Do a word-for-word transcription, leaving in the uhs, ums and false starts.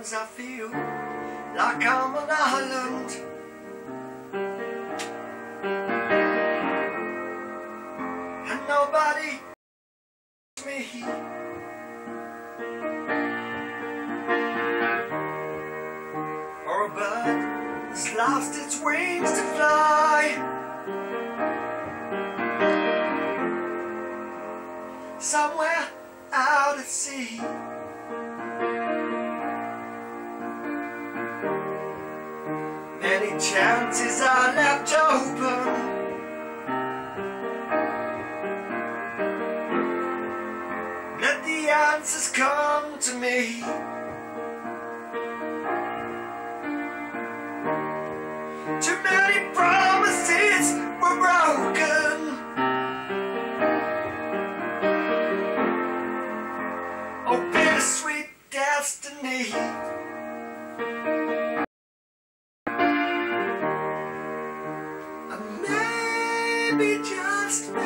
Sometimes I feel like I'm an island, and nobody knows me. Or a bird has lost its wings to fly somewhere out at sea. Many chances are left open, let the answers come to me. Too many promises were broken, oh bittersweet destiny. And maybe just